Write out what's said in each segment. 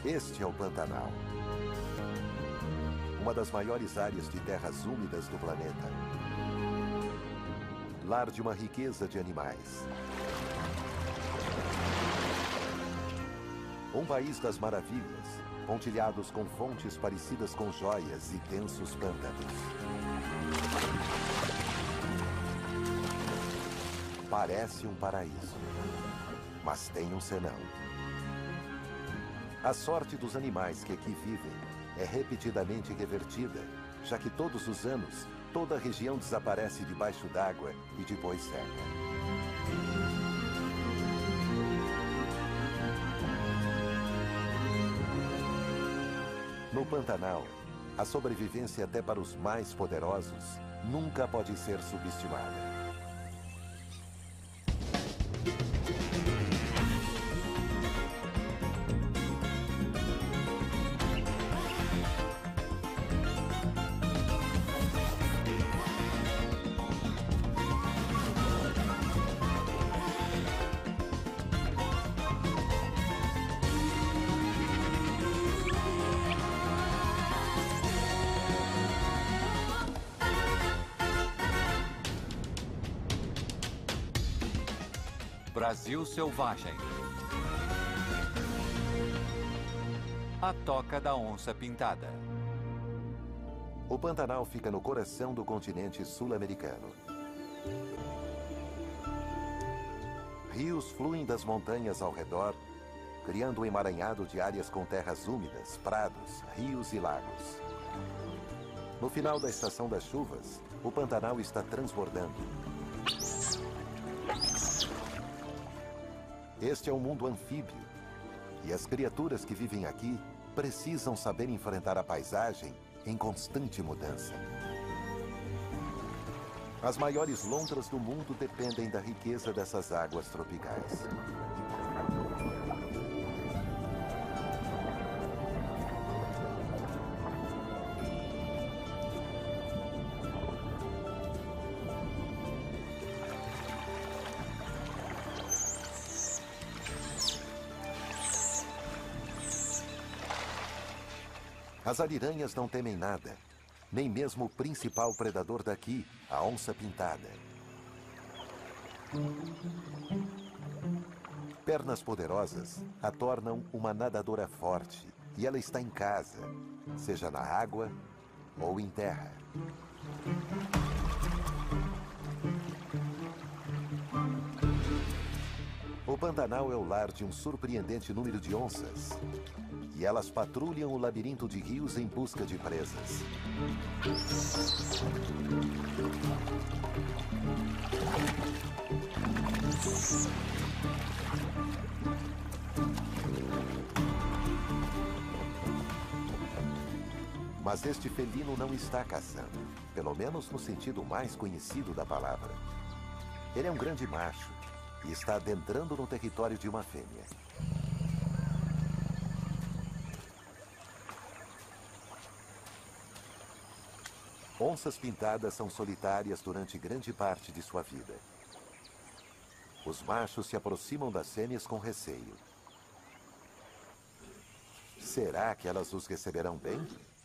Este é o Pantanal, uma das maiores áreas de terras úmidas do planeta. Lar de uma riqueza de animais. Um país das maravilhas, pontilhados com fontes parecidas com joias e densos pântanos. Parece um paraíso, mas tem um senão. A sorte dos animais que aqui vivem é repetidamente revertida, já que todos os anos, toda a região desaparece debaixo d'água e depois seca. No Pantanal, a sobrevivência até para os mais poderosos nunca pode ser subestimada. Brasil Selvagem. A Toca da Onça Pintada. O Pantanal fica no coração do continente sul-americano. Rios fluem das montanhas ao redor, criando um emaranhado de áreas com terras úmidas, prados, rios e lagos. No final da estação das chuvas, o Pantanal está transbordando. Este é um mundo anfíbio, e as criaturas que vivem aqui precisam saber enfrentar a paisagem em constante mudança. As maiores lontras do mundo dependem da riqueza dessas águas tropicais. As ariranhas não temem nada, nem mesmo o principal predador daqui, a onça pintada. Pernas poderosas a tornam uma nadadora forte, e ela está em casa, seja na água ou em terra. O Pantanal é o lar de um surpreendente número de onças. E elas patrulham o labirinto de rios em busca de presas. Mas este felino não está caçando, pelo menos no sentido mais conhecido da palavra. Ele é um grande macho e está adentrando no território de uma fêmea. Onças pintadas são solitárias durante grande parte de sua vida. Os machos se aproximam das fêmeas com receio. Será que elas os receberão bem?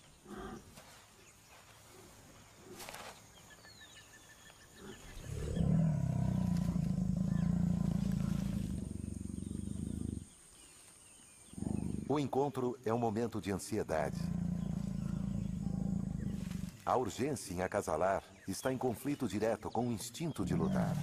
O encontro é um momento de ansiedade. A urgência em acasalar está em conflito direto com o instinto de lutar.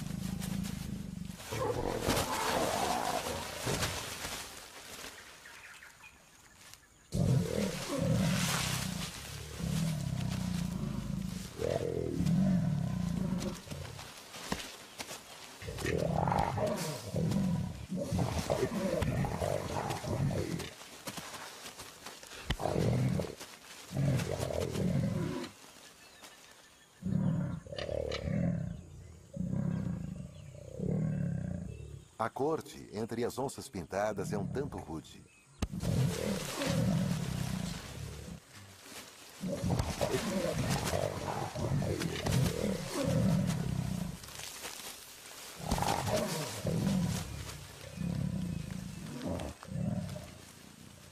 A corte entre as onças pintadas é um tanto rude.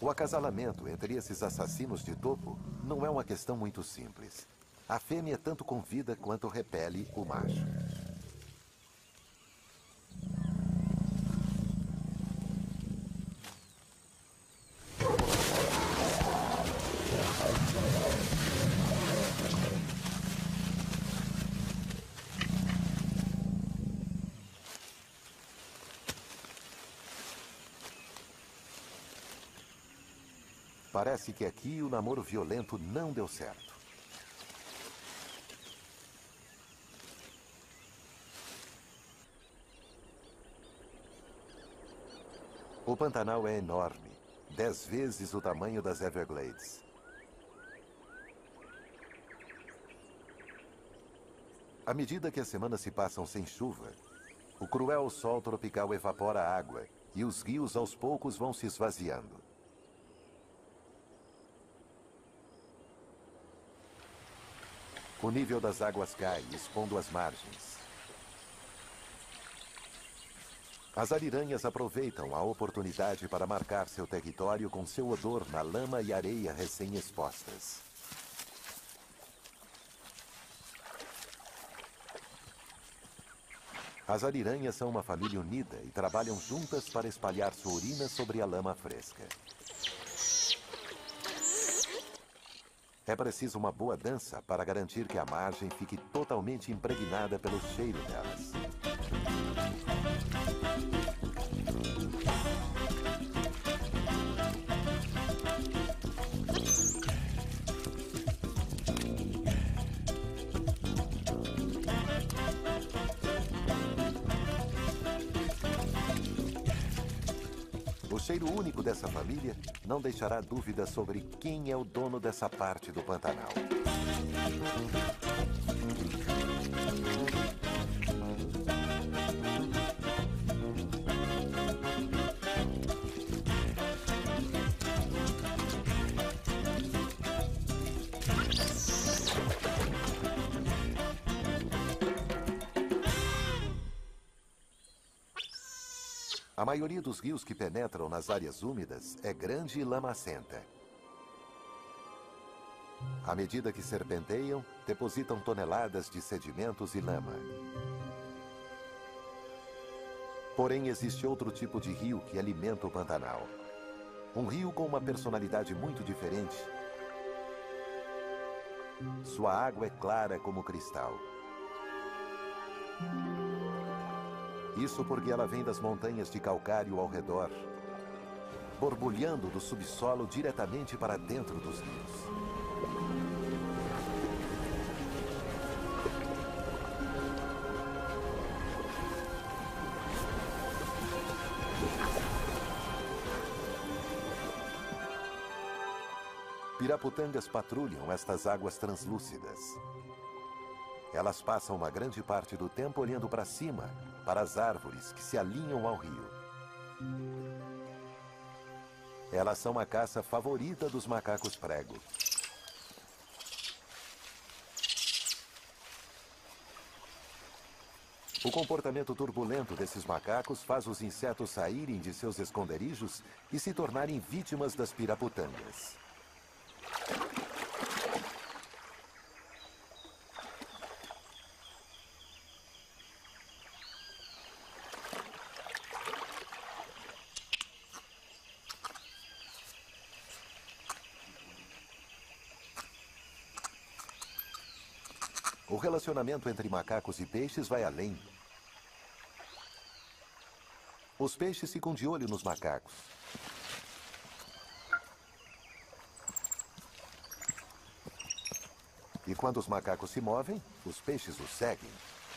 O acasalamento entre esses assassinos de topo não é uma questão muito simples. A fêmea tanto convida quanto repele o macho. Parece que aqui o namoro violento não deu certo. O Pantanal é enorme, 10 vezes o tamanho das Everglades. À medida que as semanas se passam sem chuva, o cruel sol tropical evapora a água e os rios aos poucos vão se esvaziando. O nível das águas cai, expondo as margens. As ariranhas aproveitam a oportunidade para marcar seu território com seu odor na lama e areia recém-expostas. As ariranhas são uma família unida e trabalham juntas para espalhar sua urina sobre a lama fresca. É preciso uma boa dança para garantir que a margem fique totalmente impregnada pelo cheiro delas. O cheiro único dessa família não deixará dúvida sobre quem é o dono dessa parte do Pantanal. A maioria dos rios que penetram nas áreas úmidas é grande e lamacenta. À medida que serpenteiam, depositam toneladas de sedimentos e lama. Porém, existe outro tipo de rio que alimenta o Pantanal. Um rio com uma personalidade muito diferente. Sua água é clara como cristal. Isso porque ela vem das montanhas de calcário ao redor, borbulhando do subsolo diretamente para dentro dos rios. Piraputangas patrulham estas águas translúcidas. Elas passam uma grande parte do tempo olhando para cima, para as árvores que se alinham ao rio. Elas são a caça favorita dos macacos prego. O comportamento turbulento desses macacos faz os insetos saírem de seus esconderijos e se tornarem vítimas das piraputangas. O relacionamento entre macacos e peixes vai além. Os peixes ficam de olho nos macacos. E quando os macacos se movem, os peixes os seguem.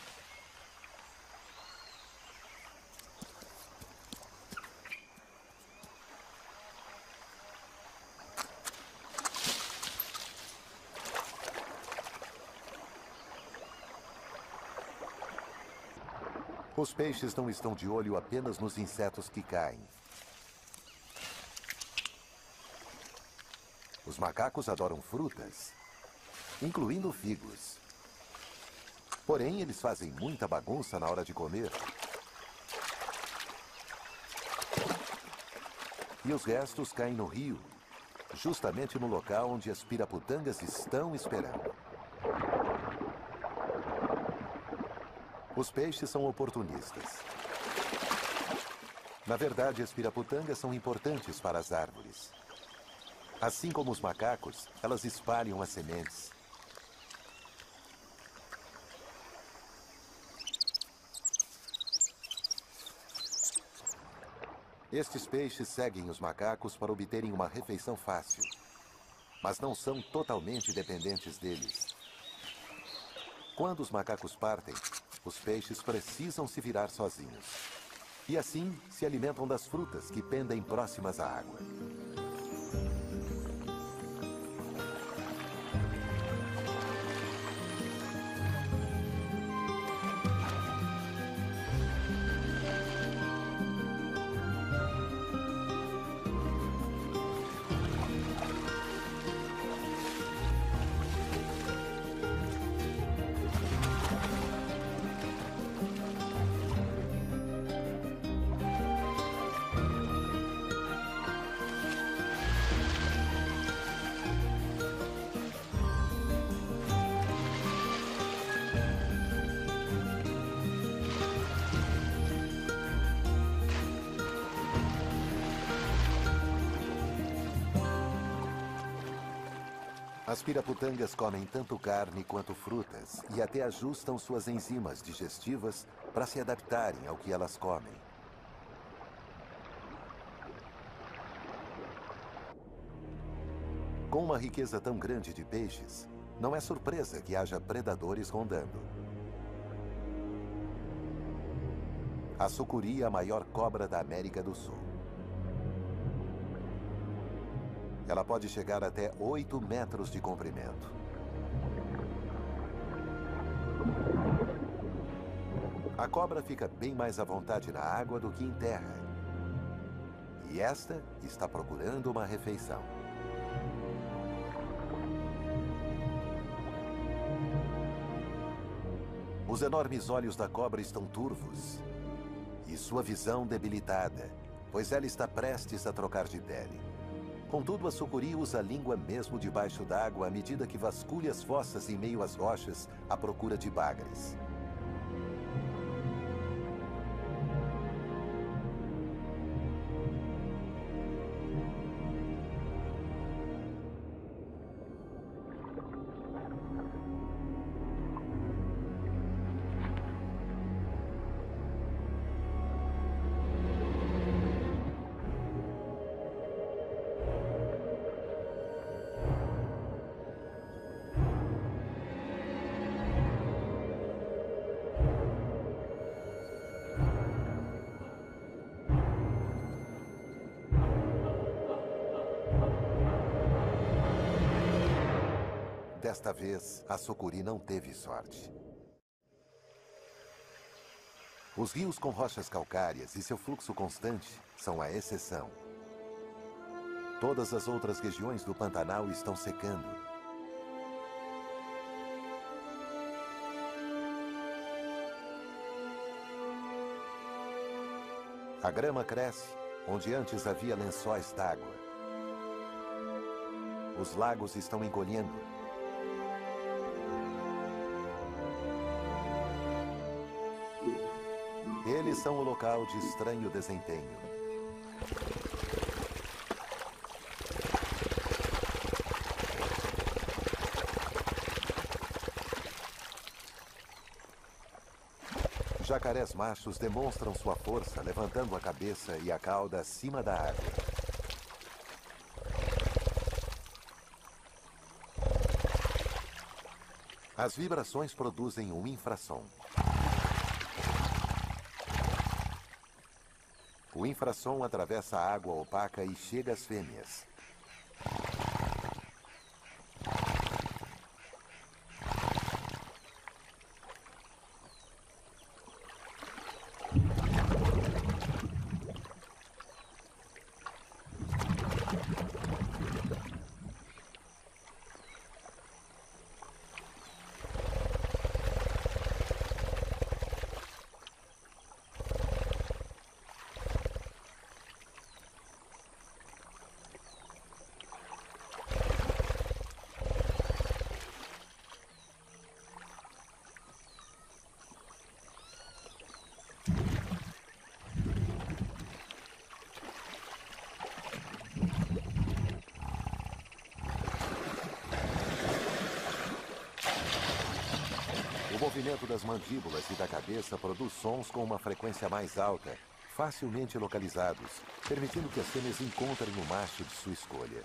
Os peixes não estão de olho apenas nos insetos que caem. Os macacos adoram frutas, incluindo figos. Porém, eles fazem muita bagunça na hora de comer. E os restos caem no rio, justamente no local onde as piraputangas estão esperando. Os peixes são oportunistas. Na verdade, as piraputangas são importantes para as árvores. Assim como os macacos, elas espalham as sementes. Estes peixes seguem os macacos para obterem uma refeição fácil, mas não são totalmente dependentes deles. Quando os macacos partem, os peixes precisam se virar sozinhos. E assim se alimentam das frutas que pendem próximas à água. As piraputangas comem tanto carne quanto frutas e até ajustam suas enzimas digestivas para se adaptarem ao que elas comem. Com uma riqueza tão grande de peixes, não é surpresa que haja predadores rondando. A sucuri é a maior cobra da América do Sul. Ela pode chegar até 8 metros de comprimento. A cobra fica bem mais à vontade na água do que em terra. E esta está procurando uma refeição. Os enormes olhos da cobra estão turvos e sua visão debilitada, pois ela está prestes a trocar de pele. Contudo, a sucuri usa a língua mesmo debaixo d'água à medida que vasculha as fossas em meio às rochas à procura de bagres. Desta vez, a sucuri não teve sorte. Os rios com rochas calcárias e seu fluxo constante são a exceção. Todas as outras regiões do Pantanal estão secando. A grama cresce onde antes havia lençóis d'água. Os lagos estão encolhendo. Eles são o local de estranho desempenho. Jacarés machos demonstram sua força levantando a cabeça e a cauda acima da água. As vibrações produzem um infrassom. O infrassom atravessa a água opaca e chega às fêmeas. movimento das mandíbulas e da cabeça produz sons com uma frequência mais alta, facilmente localizados, permitindo que as fêmeas encontrem o macho de sua escolha.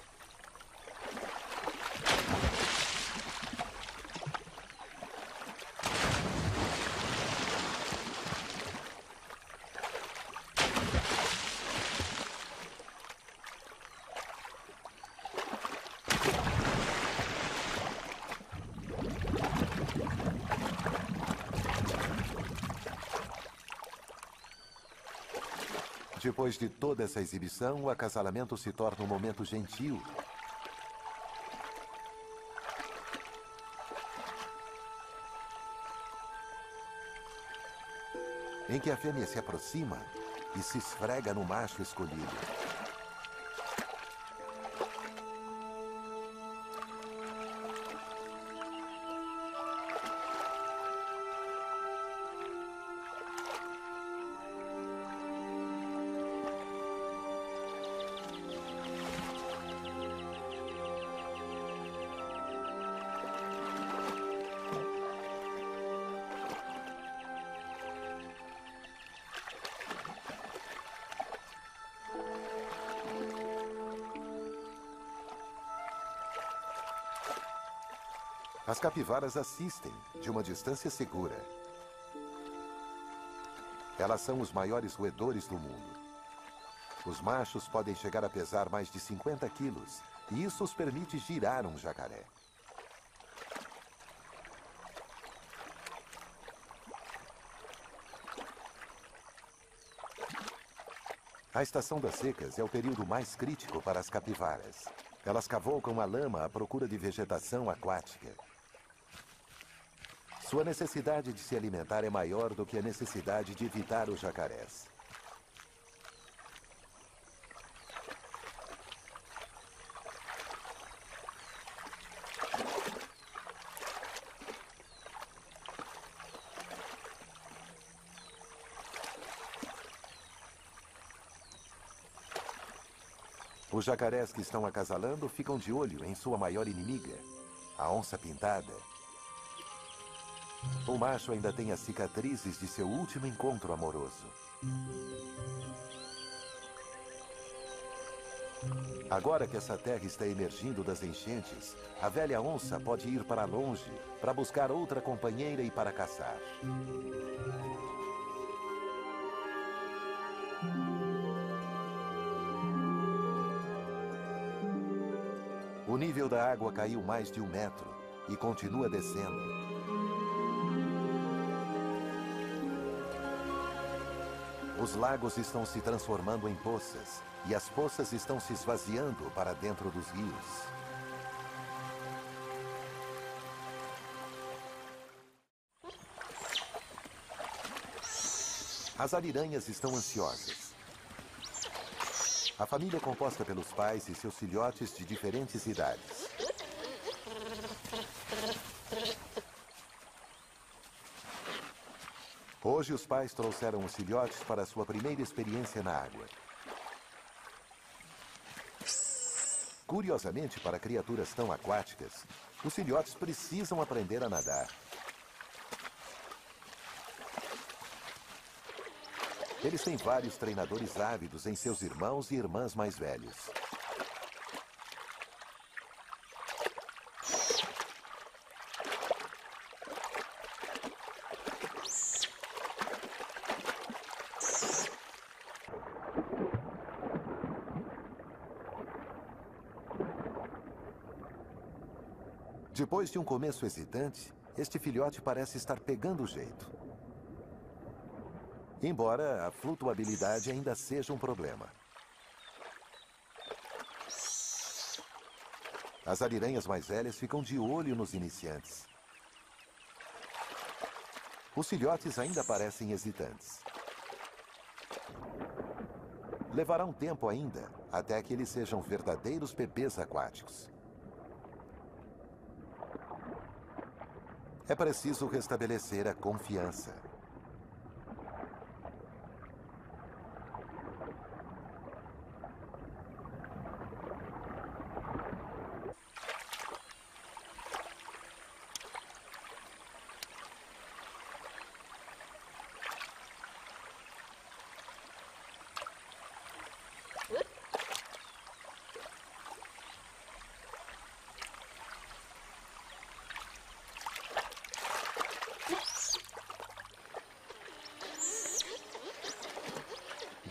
Depois de toda essa exibição, o acasalamento se torna um momento gentil. Em que a fêmea se aproxima e se esfrega no macho escolhido. As capivaras assistem, de uma distância segura. Elas são os maiores roedores do mundo. Os machos podem chegar a pesar mais de 50 quilos, e isso os permite girar um jacaré. A estação das secas é o período mais crítico para as capivaras. Elas cavalcam a lama à procura de vegetação aquática. Sua necessidade de se alimentar é maior do que a necessidade de evitar os jacarés. Os jacarés que estão acasalando ficam de olho em sua maior inimiga, a onça-pintada. O macho ainda tem as cicatrizes de seu último encontro amoroso. Agora que essa terra está emergindo das enchentes, a velha onça pode ir para longe para buscar outra companheira e para caçar. O nível da água caiu mais de 1 metro e continua descendo. Os lagos estão se transformando em poças e as poças estão se esvaziando para dentro dos rios. As ariranhas estão ansiosas. A família é composta pelos pais e seus filhotes de diferentes idades. Hoje, os pais trouxeram os filhotes para sua primeira experiência na água. Curiosamente, para criaturas tão aquáticas, os filhotes precisam aprender a nadar. Eles têm vários treinadores ávidos em seus irmãos e irmãs mais velhos. Depois de um começo hesitante, este filhote parece estar pegando o jeito. Embora a flutuabilidade ainda seja um problema. As ariranhas mais velhas ficam de olho nos iniciantes. Os filhotes ainda parecem hesitantes. Levará um tempo ainda, até que eles sejam verdadeiros bebês aquáticos. É preciso restabelecer a confiança.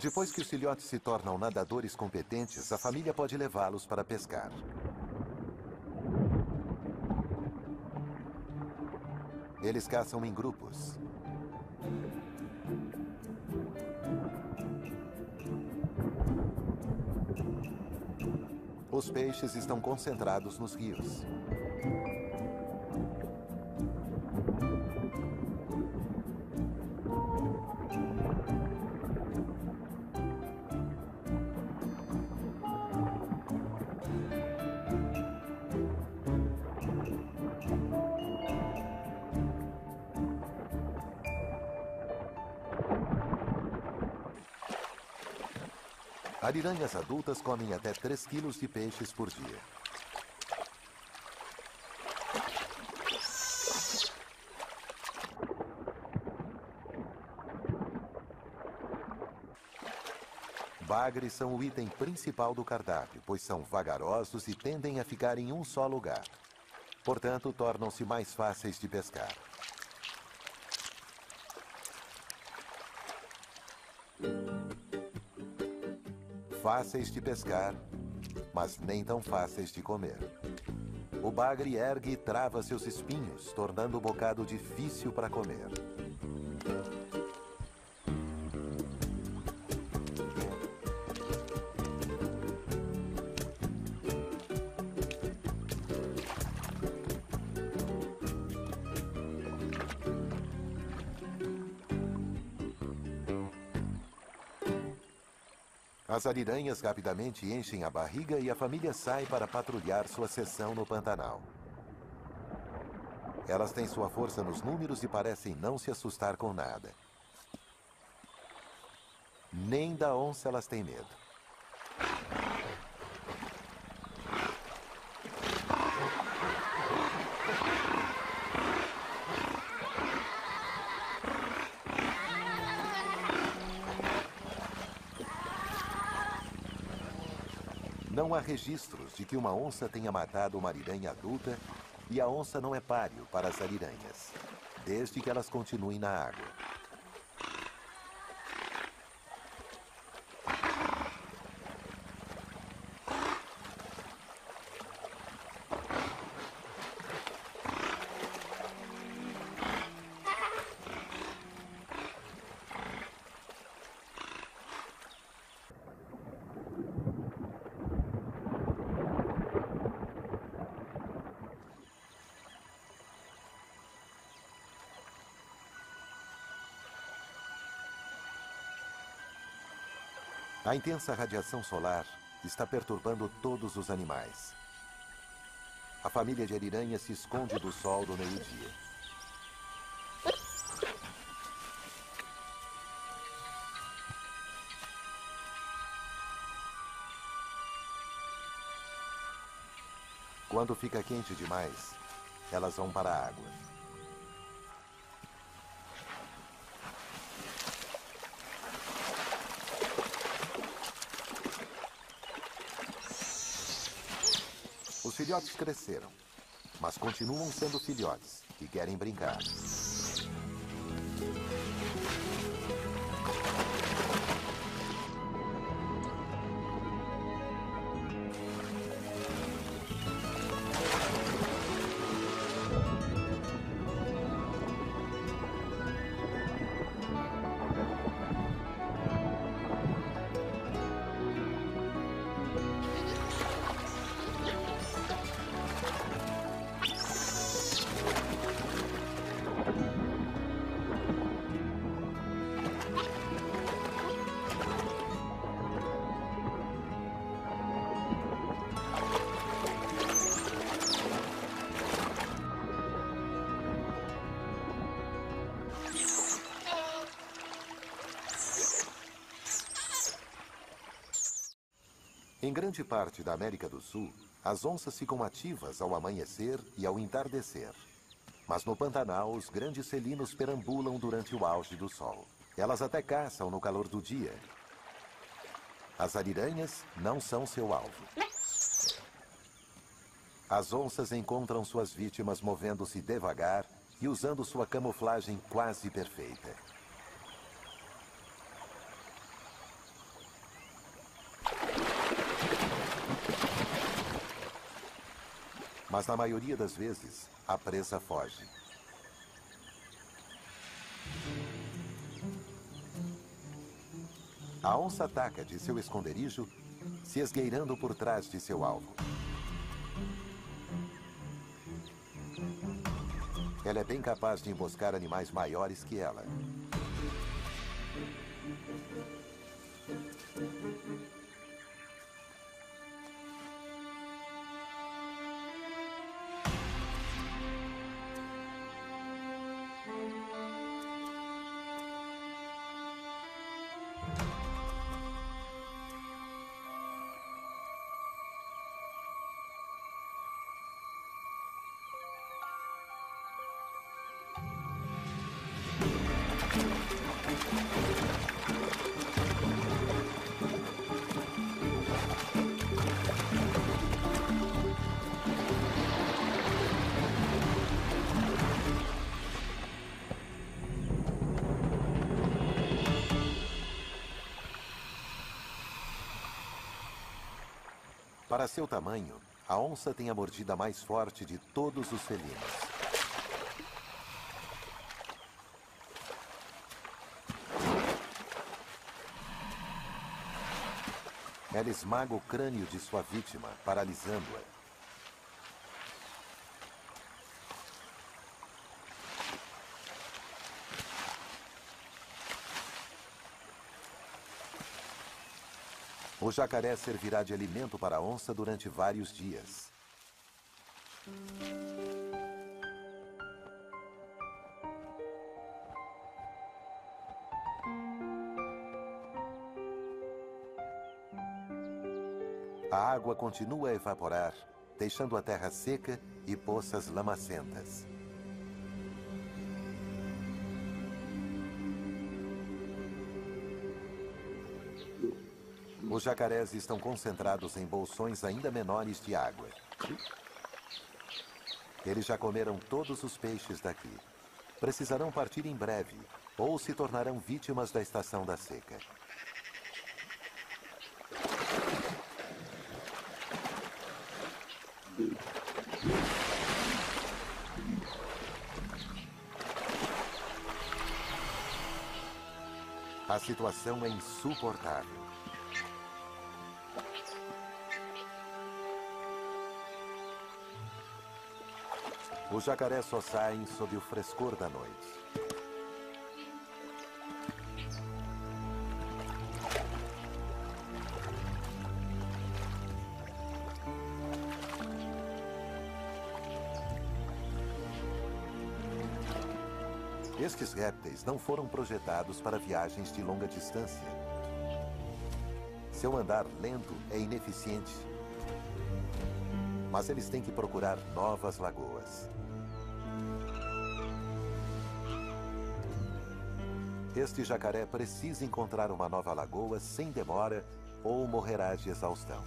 Depois que os filhotes se tornam nadadores competentes, a família pode levá-los para pescar. Eles caçam em grupos. Os peixes estão concentrados nos rios. Ariranhas adultas comem até 3 quilos de peixes por dia. Bagres são o item principal do cardápio, pois são vagarosos e tendem a ficar em um só lugar. Portanto, tornam-se mais fáceis de pescar. Fáceis de pescar, mas nem tão fáceis de comer. O bagre ergue e trava seus espinhos, tornando o bocado difícil para comer. As ariranhas rapidamente enchem a barriga e a família sai para patrulhar sua seção no Pantanal. Elas têm sua força nos números e parecem não se assustar com nada. Nem da onça elas têm medo. Não há registros de que uma onça tenha matado uma ariranha adulta e a onça não é páreo para as ariranhas, desde que elas continuem na água. A intensa radiação solar está perturbando todos os animais. A família de ariranhas se esconde do sol do meio-dia. Quando fica quente demais, elas vão para a água. Os filhotes cresceram, mas continuam sendo filhotes e querem brincar. Em grande parte da América do Sul, as onças ficam ativas ao amanhecer e ao entardecer. Mas no Pantanal, os grandes felinos perambulam durante o auge do sol. Elas até caçam no calor do dia. As ariranhas não são seu alvo. As onças encontram suas vítimas movendo-se devagar e usando sua camuflagem quase perfeita. Mas na maioria das vezes, a presa foge. A onça ataca de seu esconderijo, se esgueirando por trás de seu alvo. Ela é bem capaz de emboscar animais maiores que ela. Para seu tamanho, a onça tem a mordida mais forte de todos os felinos. Ela esmaga o crânio de sua vítima, paralisando-a. O jacaré servirá de alimento para a onça durante vários dias. A água continua a evaporar, deixando a terra seca e poças lamacentas. Os jacarés estão concentrados em bolsões ainda menores de água. Eles já comeram todos os peixes daqui. Precisarão partir em breve, ou se tornarão vítimas da estação da seca. A situação é insuportável. Os jacarés só saem sob o frescor da noite. Estes répteis não foram projetados para viagens de longa distância. Seu andar lento é ineficiente. Mas eles têm que procurar novas lagoas. Este jacaré precisa encontrar uma nova lagoa sem demora ou morrerá de exaustão.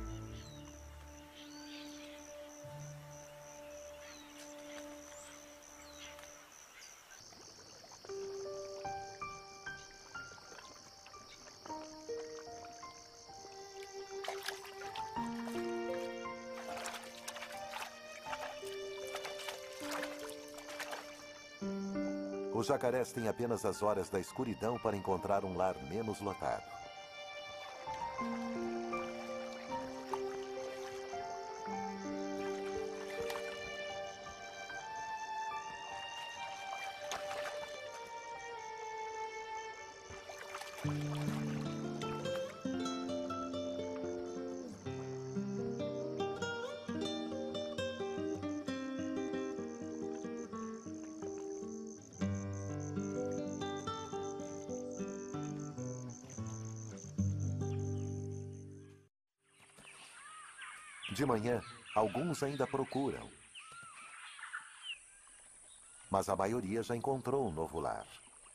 Os jacarés têm apenas as horas da escuridão para encontrar um lar menos lotado. De manhã, alguns ainda procuram. Mas a maioria já encontrou um novo lar.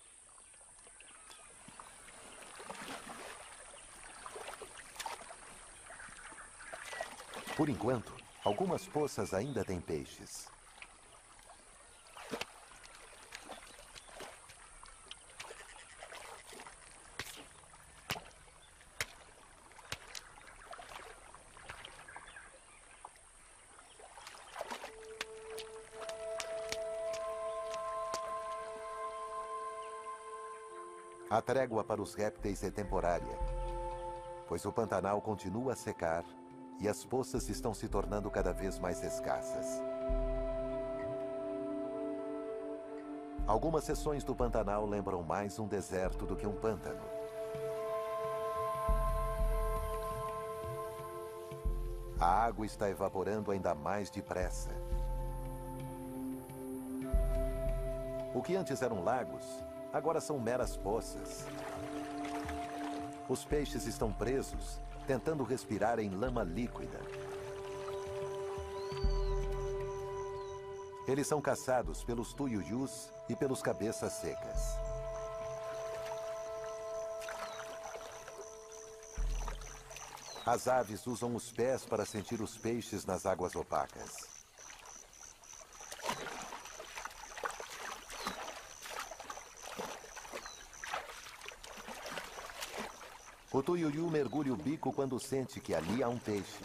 Por enquanto, algumas poças ainda têm peixes. A trégua para os répteis é temporária, pois o Pantanal continua a secar e as poças estão se tornando cada vez mais escassas. Algumas seções do Pantanal lembram mais um deserto do que um pântano. A água está evaporando ainda mais depressa. O que antes eram lagos, agora são meras poças. Os peixes estão presos, tentando respirar em lama líquida. Eles são caçados pelos tuiuius e pelos cabeças secas. As aves usam os pés para sentir os peixes nas águas opacas. O tuiuiu mergulha o bico quando sente que ali há um peixe.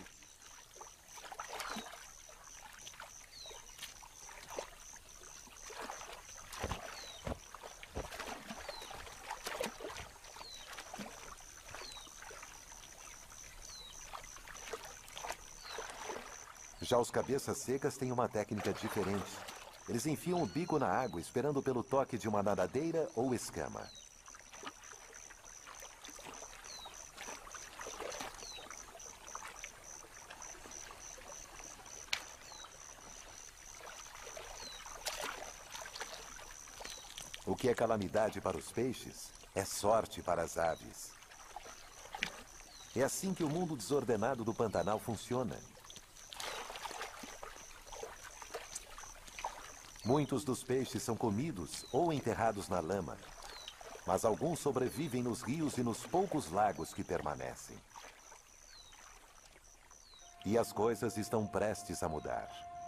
Já os cabeças secas têm uma técnica diferente. Eles enfiam o bico na água esperando pelo toque de uma nadadeira ou escama. O que é calamidade para os peixes é sorte para as aves. É assim que o mundo desordenado do Pantanal funciona. Muitos dos peixes são comidos ou enterrados na lama, mas alguns sobrevivem nos rios e nos poucos lagos que permanecem. E as coisas estão prestes a mudar.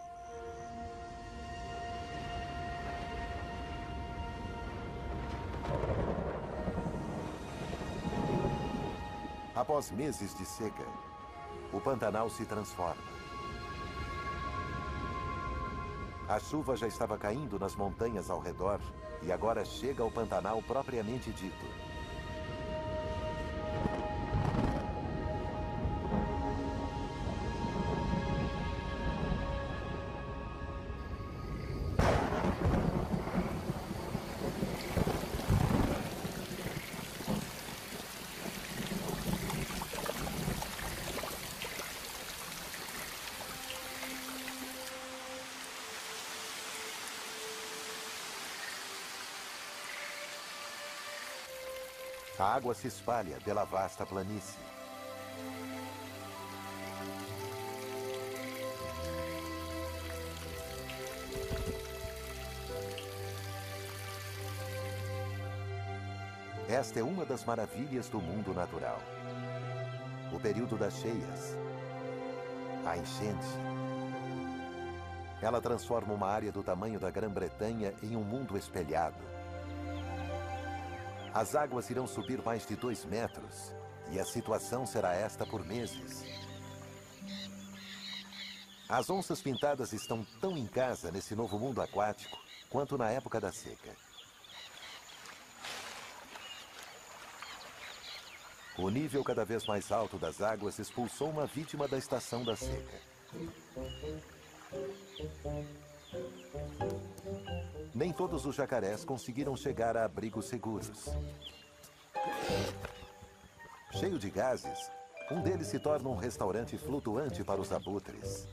Após meses de seca, o Pantanal se transforma. A chuva já estava caindo nas montanhas ao redor e agora chega ao Pantanal propriamente dito. A água se espalha pela vasta planície. Esta é uma das maravilhas do mundo natural. O período das cheias. A enchente. Ela transforma uma área do tamanho da Grã-Bretanha em um mundo espelhado. As águas irão subir mais de 2 metros, e a situação será esta por meses. As onças pintadas estão tão em casa nesse novo mundo aquático, quanto na época da seca. O nível cada vez mais alto das águas expulsou uma vítima da estação da seca. Nem todos os jacarés conseguiram chegar a abrigos seguros. Cheio de gases, um deles se torna um restaurante flutuante para os abutres.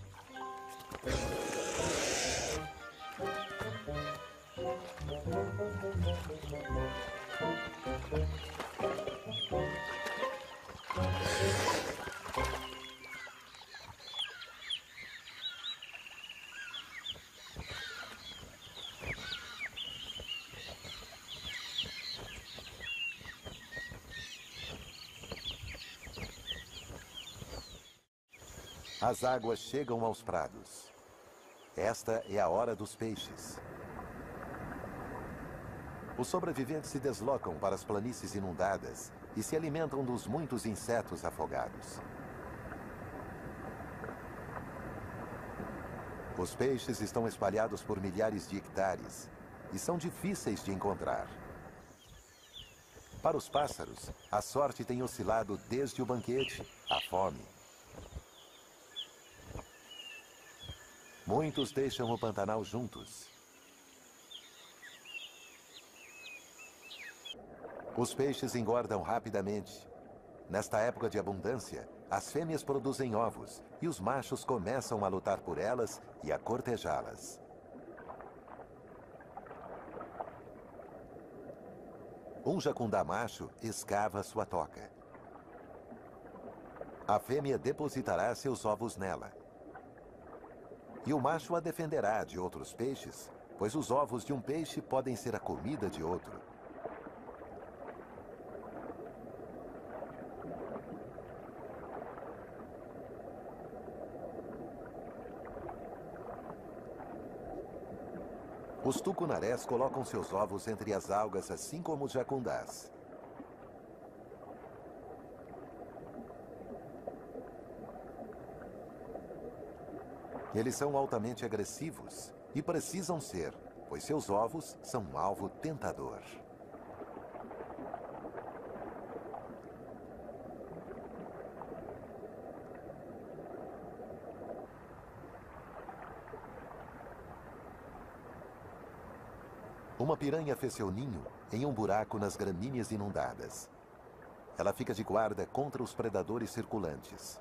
As águas chegam aos prados. Esta é a hora dos peixes. Os sobreviventes se deslocam para as planícies inundadas e se alimentam dos muitos insetos afogados. Os peixes estão espalhados por milhares de hectares e são difíceis de encontrar. Para os pássaros, a sorte tem oscilado desde o banquete à fome. Muitos deixam o Pantanal juntos. Os peixes engordam rapidamente. Nesta época de abundância, as fêmeas produzem ovos e os machos começam a lutar por elas e a cortejá-las. Um jacundá macho escava sua toca. A fêmea depositará seus ovos nela. E o macho a defenderá de outros peixes, pois os ovos de um peixe podem ser a comida de outro. Os tucunarés colocam seus ovos entre as algas, assim como os jacundás. Eles são altamente agressivos e precisam ser, pois seus ovos são um alvo tentador. Uma piranha fez seu ninho em um buraco nas gramíneas inundadas. Ela fica de guarda contra os predadores circulantes.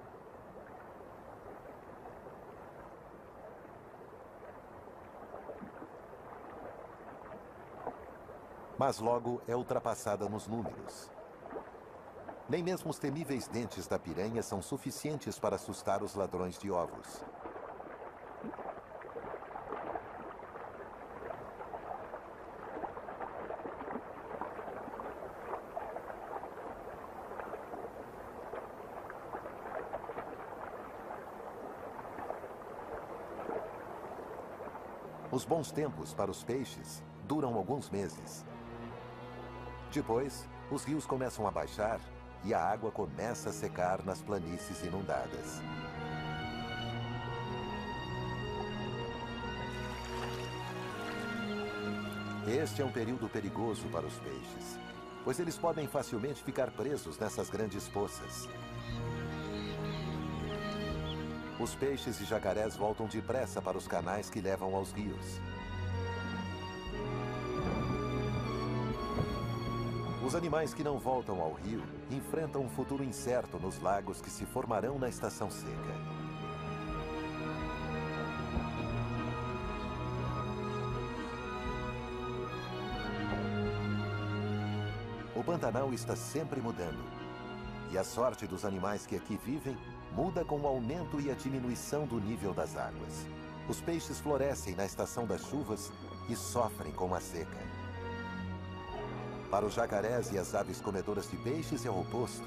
Mas logo é ultrapassada nos números. Nem mesmo os temíveis dentes da piranha são suficientes para assustar os ladrões de ovos. Os bons tempos para os peixes duram alguns meses. Depois, os rios começam a baixar e a água começa a secar nas planícies inundadas. Este é um período perigoso para os peixes, pois eles podem facilmente ficar presos nessas grandes poças. Os peixes e jacarés voltam depressa para os canais que levam aos rios. Os animais que não voltam ao rio enfrentam um futuro incerto nos lagos que se formarão na estação seca. O Pantanal está sempre mudando. E a sorte dos animais que aqui vivem muda com o aumento e a diminuição do nível das águas. Os peixes florescem na estação das chuvas e sofrem com a seca. Para os jacarés e as aves comedoras de peixes é o oposto.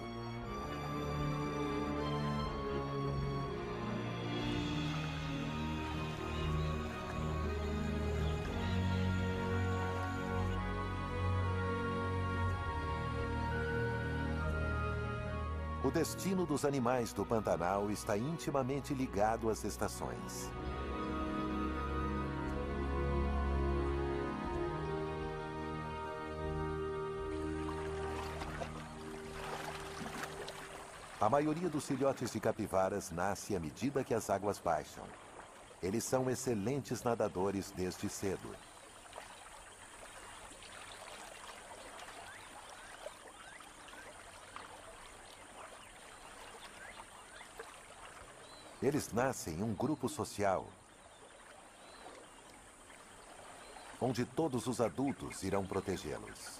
O destino dos animais do Pantanal está intimamente ligado às estações. A maioria dos filhotes de capivaras nasce à medida que as águas baixam. Eles são excelentes nadadores desde cedo. Eles nascem em um grupo social, onde todos os adultos irão protegê-los.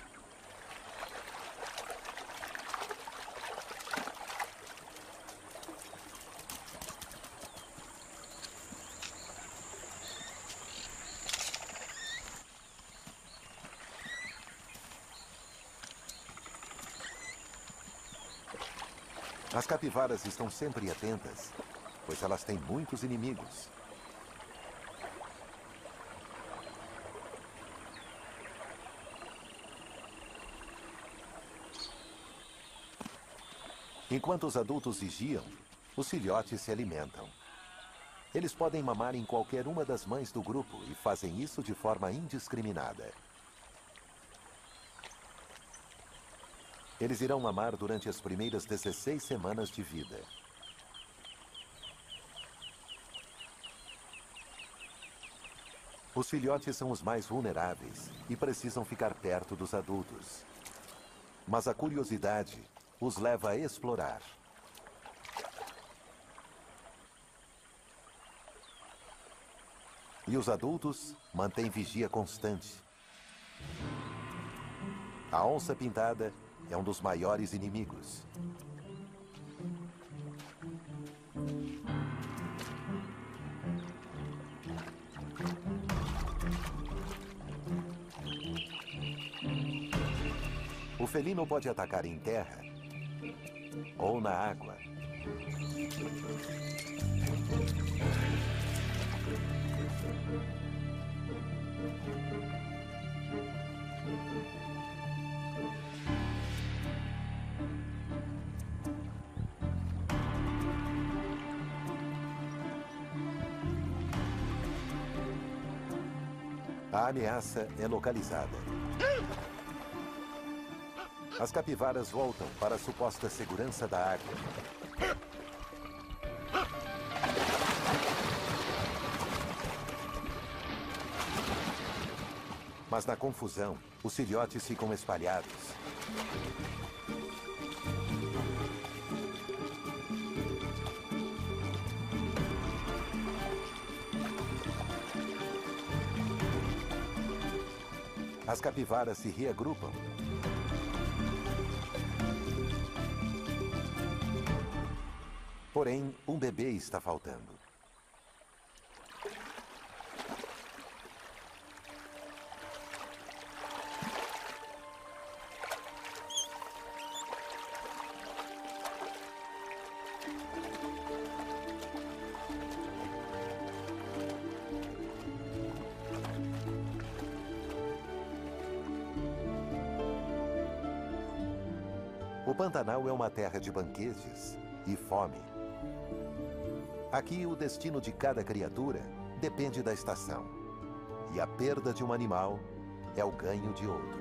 As capivaras estão sempre atentas, pois elas têm muitos inimigos. Enquanto os adultos vigiam, os filhotes se alimentam. Eles podem mamar em qualquer uma das mães do grupo e fazem isso de forma indiscriminada. Eles irão mamar durante as primeiras 16 semanas de vida. Os filhotes são os mais vulneráveis e precisam ficar perto dos adultos. Mas a curiosidade os leva a explorar. E os adultos mantêm vigia constante. A onça-pintada é um dos maiores inimigos. O felino pode atacar em terra ou na água. A ameaça é localizada. As capivaras voltam para a suposta segurança da água. Mas na confusão, os filhotes ficam espalhados. As capivaras se reagrupam. Porém, um bebê está faltando. O Pantanal é uma terra de banquetes e fome. Aqui, o destino de cada criatura depende da estação. E a perda de um animal é o ganho de outro.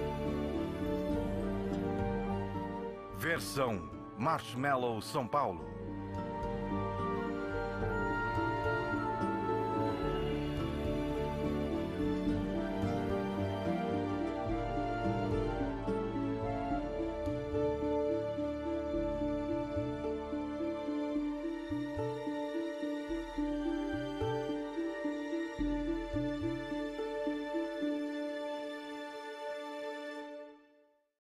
Versão Marshmallow São Paulo.